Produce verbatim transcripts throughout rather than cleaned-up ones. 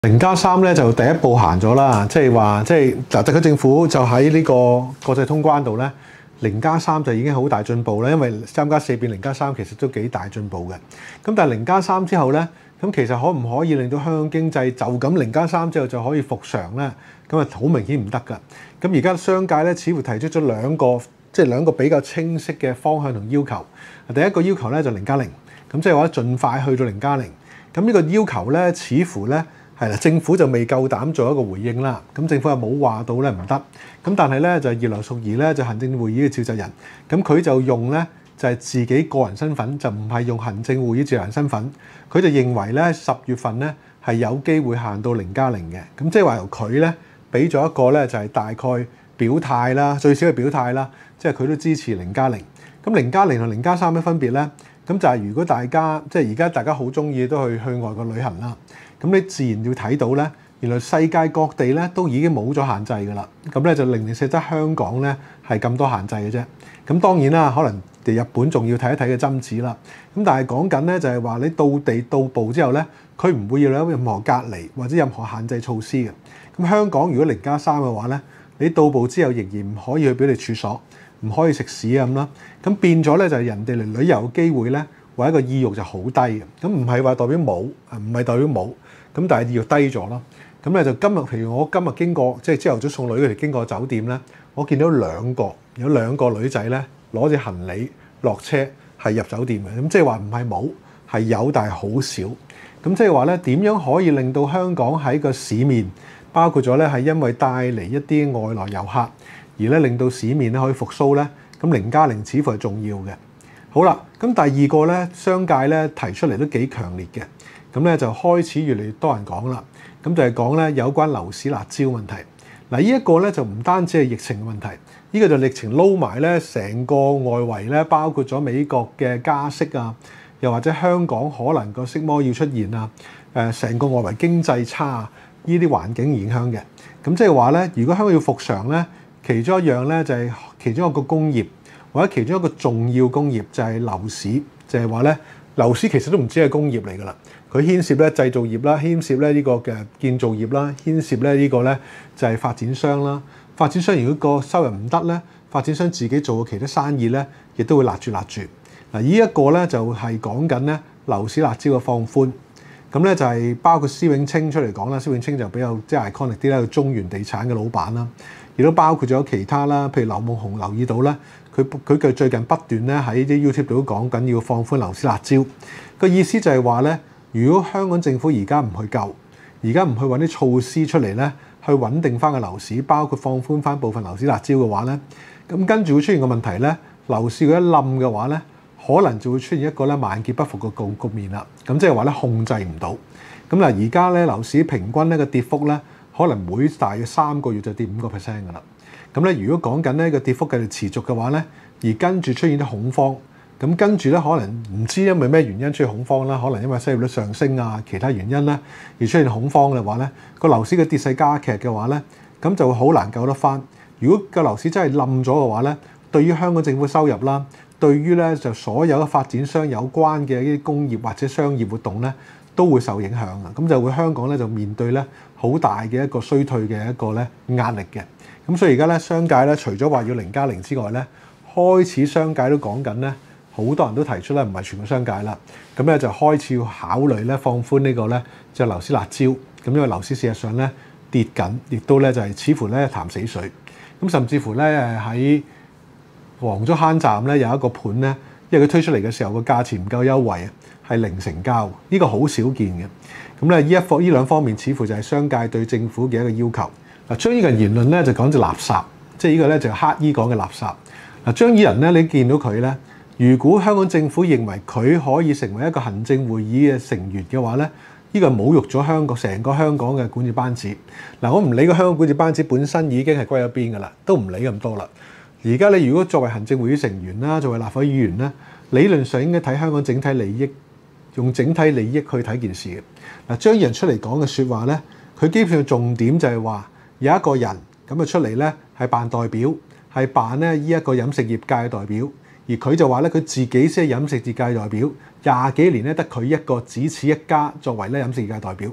零加三咧就第一步行咗啦，即係話即係嗱，特區政府就喺呢個國際通關度咧，零加三就已經好大進步啦。因為三加四變零加三其實都幾大進步嘅。咁但係零加三之後咧，咁其實可唔可以令到香港經濟就咁零加三之後就可以復常咧？咁啊好明顯唔得㗎。咁而家商界咧似乎提出咗兩個即係兩個比較清晰嘅方向同要求。第一個要求咧就零加零，咁即係話盡快去到零加零。咁呢個要求咧似乎咧。係啦，政府就未夠膽做一個回應啦。咁政府又冇話到咧唔得。咁但係咧就葉劉淑儀咧就行政會議嘅召集人，咁佢就用咧就係自己個人身份，就唔係用行政會議召集人身份。佢就認為咧十月份咧係有機會行到零加零嘅。咁即係話由佢咧俾咗一個咧就係大概表態啦，最少嘅表態啦，即係佢都支持零加零。咁零加零同零加三嘅分別咧，咁就係如果大家即係而家大家好中意都去去外國旅行啦。咁你自然要睇到咧，原來世界各地咧都已經冇咗限制㗎啦。咁咧就零零舍得香港咧係咁多限制嘅啫。咁當然啦，可能日本仲要睇一睇嘅針紙啦。咁但係講緊咧就係話你到地到埗之後咧，佢唔會要有任何隔離或者任何限制措施嘅。咁香港如果零加三嘅話咧，你到埗之後仍然唔可以去表列處所，唔可以食肆咁啦。咁變咗咧就係人哋嚟旅遊嘅機會咧，或者個意欲就好低嘅。咁唔係話代表冇，唔係代表冇。咁但係要低咗咯。咁咧就今日，譬如我今日經過，即係朝頭早送女嗰條經過酒店咧，我見到兩個有兩個女仔咧攞住行李落車係入酒店嘅。咁即係話唔係冇，係有，但係好少。咁即係話咧，點樣可以令到香港喺個市面，包括咗咧係因為帶嚟一啲外來遊客，而咧令到市面咧可以復甦咧？咁零加零似乎係重要嘅。好啦，咁第二個咧，商界咧提出嚟都幾強烈嘅。咁咧就開始越嚟越多人講啦，咁就係講咧有關樓市辣招問題。嗱，呢一個咧就唔單止係疫情嘅問題，呢個就疫情撈埋咧成個外圍咧，包括咗美國嘅加息啊，又或者香港可能個息魔要出現啊，誒成個外圍經濟差啊，呢啲環境影響嘅。咁即係話咧，如果香港要復常咧，其中一樣咧就係其中一個工業或者其中一個重要工業就係樓市，就係話咧樓市其實都唔止係工業嚟㗎啦。佢牽涉咧製造業啦，牽涉咧呢個嘅建造業啦，牽涉咧呢個咧就係發展商啦。發展商如果個收入唔得咧，發展商自己做嘅其他生意咧，亦都會勒住勒住。嗱，呢一個咧就係講緊咧樓市辣招嘅放寬。咁咧就係包括施永青出嚟講啦，施永青就比較即係 iconic 啲啦，中原地產嘅老闆啦，亦都包括咗其他啦，譬如劉夢熊留意到咧，佢佢嘅最近不斷咧喺啲 YouTube 度都講緊要放寬樓市辣招。個意思就係話咧。如果香港政府而家唔去救，而家唔去揾啲措施出嚟咧，去穩定翻個樓市，包括放寬翻部分樓市辣招嘅話咧，咁跟住會出現個問題咧，樓市佢一冧嘅話咧，可能就會出現一個咧萬劫不復嘅局局面啦。咁即係話咧控制唔到。咁嗱，而家咧樓市平均呢個跌幅咧，可能每大約三個月就跌五個 percent 㗎啦。咁咧如果講緊呢個跌幅繼續持續嘅話咧，而跟住出現啲恐慌。咁跟住咧，可能唔知因為咩原因出現恐慌啦，可能因為失業率上升啊，其他原因咧而出現恐慌嘅話咧，個樓市嘅跌勢加劇嘅話咧，咁就會好難救得翻。如果個樓市真係冧咗嘅話咧，對於香港政府收入啦，對於咧就所有嘅發展商有關嘅一啲工業或者商業活動咧，都會受影響啊。咁就會香港咧就面對咧好大嘅一個衰退嘅一個咧壓力嘅。咁所以而家咧商界咧除咗話要零加零之外咧，開始商界都講緊咧。好多人都提出咧，唔係全個商界啦，咁咧就開始要考慮咧放寬呢個咧就樓市辣招，咁因為樓市事實上咧跌緊，亦都咧就係似乎咧潭死水，咁甚至乎咧喺黃竹坑站咧有一個盤咧，因為佢推出嚟嘅時候個價錢唔夠優惠啊，係零成交，呢個好少見嘅。咁咧呢一方呢兩方面似乎就係商界對政府嘅一個要求。嗱，張宇人言論咧就講隻垃圾，即係呢個咧就係黑衣講嘅垃圾。嗱，張宇人咧你見到佢咧。如果香港政府認為佢可以成為一個行政會議嘅成員嘅話咧，呢個侮辱咗香港成個香港嘅管治班子。嗱，我唔理個香港管治班子本身已經係歸咗邊㗎啦，都唔理咁多啦。而家你如果作為行政會議成員啦，作為立法會議員咧，理論上應該睇香港整體利益，用整體利益去睇件事嘅。嗱，張宇人出嚟講嘅説話咧，佢基本上重點就係話有一個人咁啊出嚟咧係扮代表，係扮咧呢一個飲食業界嘅代表。而佢就話咧，佢自己先係飲食業界代表，廿幾年咧得佢一個只此一家作為咧飲食業界代表。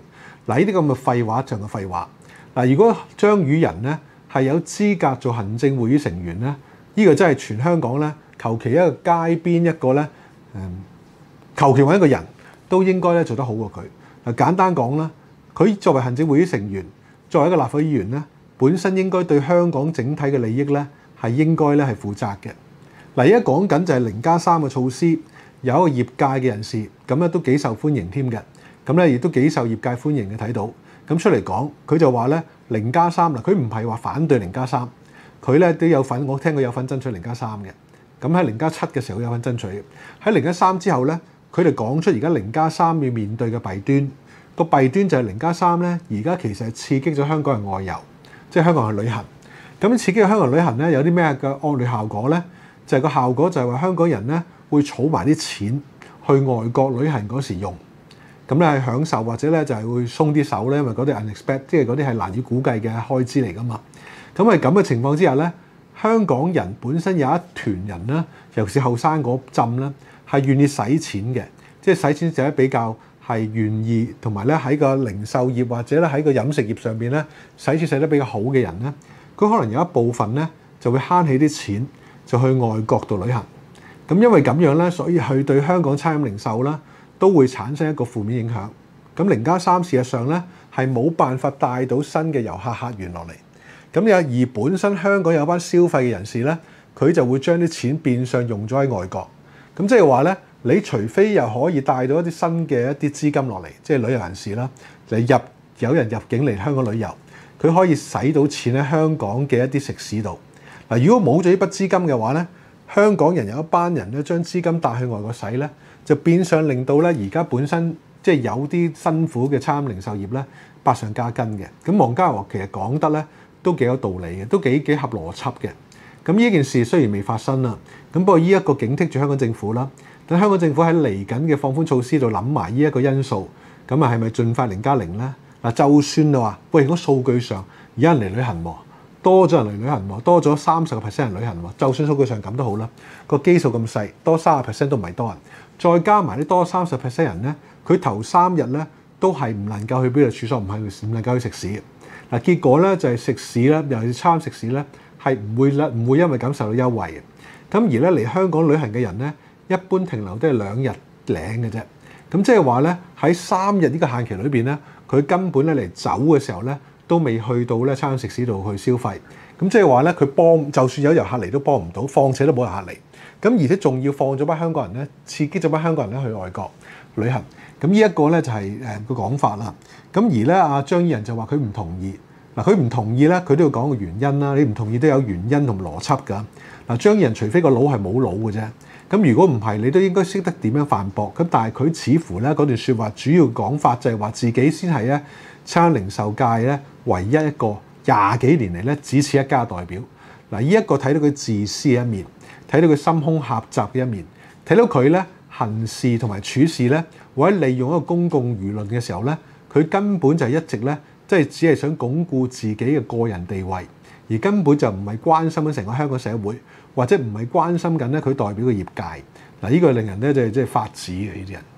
嗱，呢啲咁嘅廢話就係廢話。嗱，如果張宇人咧係有資格做行政會議成員咧，呢、呢個真係全香港咧，求其一個街邊一個咧，誒，求其揾一個人都應該咧做得好過佢。嗱，簡單講啦，佢作為行政會議成員，作為一個立法會議員咧，本身應該對香港整體嘅利益咧係應該咧係負責嘅。嗱，而家講緊就係零加三嘅措施，有一個業界嘅人士咁咧都幾受歡迎添嘅，咁咧亦都幾受業界歡迎嘅睇到。咁出嚟講，佢就話咧零加三啦，佢唔係話反對零加三，佢咧都有份，我聽佢有份爭取零加三嘅。咁喺零加七嘅時候有份爭取，喺零加三之後咧，佢哋講出而家零加三要面對嘅弊端，個弊端就係零加三咧，而家其實係刺激咗香港人外遊，即係香港人去旅行。咁刺激咗香港人旅行咧，有啲咩嘅惡劣效果咧？就係個效果就係話香港人咧會儲埋啲錢去外國旅行嗰時用。咁咧係享受或者咧就係會鬆啲手咧，因為嗰啲 unexpected，即係嗰啲係難以估計嘅開支嚟噶嘛。咁喺咁嘅情況之下咧，香港人本身有一團人咧，尤其是後生嗰陣咧，係願意使錢嘅，即係使錢就係比較係願意，同埋咧喺個零售業或者咧喺個飲食業上邊咧使錢使得比較好嘅人咧，佢可能有一部分咧就會慳起啲錢，就去外國度旅行。咁因為咁樣咧，所以佢對香港餐飲零售啦，都會產生一個負面影響。咁零加三事實上咧係冇辦法帶到新嘅遊客客源落嚟。咁有而本身香港有班消費嘅人士咧，佢就會將啲錢變相用咗喺外國。咁即係話咧，你除非又可以帶到一啲新嘅一啲資金落嚟，即係旅遊人士啦，嚟入有人入境嚟香港旅遊，佢可以使到錢喺香港嘅一啲食肆度。嗱，如果冇咗呢筆資金嘅話咧，香港人有一班人咧將資金帶去外國使咧，就變相令到咧而家本身即係有啲辛苦嘅餐飲零售業咧百上加斤嘅。咁黃家和其實講得咧都幾有道理嘅，都幾幾合邏輯嘅。咁呢件事雖然未發生啦，咁不過呢一個警惕住香港政府啦，等香港政府喺嚟緊嘅放寬措施度諗埋呢一個因素，咁啊係咪盡快零加零咧？嗱，就算你話喂，如果數據上而家人嚟旅行喎，多咗人嚟旅行喎，多咗三十個 percent 人旅行喎，就算數據上咁都好啦，個基數咁細，多三十 percent 都唔係多人，再加埋啲多三十 percent 人咧，佢頭三日咧都係唔能夠去邊度處所，唔係唔能夠去食肆。嗱，結果咧就係食肆咧，尤其是餐食肆咧，係唔會咧唔會因為咁受到優惠嘅。咁而咧嚟香港旅行嘅人咧，一般停留都係兩日領嘅啫。咁即係話咧喺三日呢個限期裏邊咧，佢根本咧嚟走嘅時候咧，都未去到咧餐食肆度去消費。咁即係話咧，佢幫就算有遊客嚟都幫唔到，況且都冇遊客嚟。咁而且仲要放咗班香港人咧，刺激咗班香港人咧去外國旅行。咁呢一個咧就係誒個講法啦。咁而咧阿張宇人就話佢唔同意。嗱，佢唔同意咧，佢都要講個原因啦。你唔同意都有原因同邏輯㗎。嗱，張宇人除非個腦係冇腦嘅啫。咁如果唔係，你都應該識得點樣反駁。咁但係佢似乎咧嗰段説話主要講法就係話自己先係咧餐零售界咧唯一一個廿幾年嚟咧只此一家代表。嗱，呢一個睇到佢自私嘅一面，睇到佢心胸狹窄嘅一面，睇到佢咧行事同埋處事咧，或者利用一個公共輿論嘅時候咧，佢根本就係一直咧即係只係想鞏固自己嘅個人地位，而根本就唔係關心緊成個香港社會，或者唔係關心緊咧佢代表嘅業界。嗱，呢個令人咧就係即係發指嘅呢啲人。